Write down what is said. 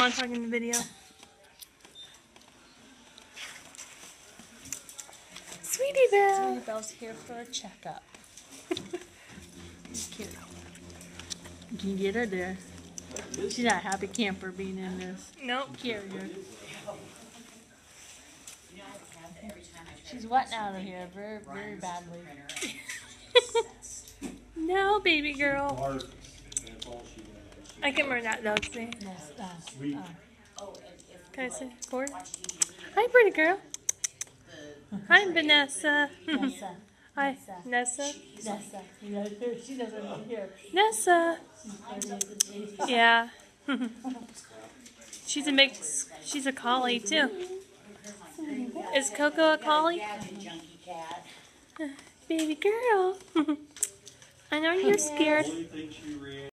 on talking in the video. Sweetie Belle. Sweetie Belle's here for a checkup. Cute. Can you get her there? She's not a happy camper being in this Nope. carrier. She's wetting out of here very, very badly. No, baby girl. I can remember that dog's name. Can I say Ford? Hi, pretty girl. Hi, Vanessa. Nessa. Hi, Nessa. Nessa. You know, she doesn't hear. Nessa. Yeah. She's a mix. She's a collie too. Is Coco a collie? Baby girl. I know you're scared.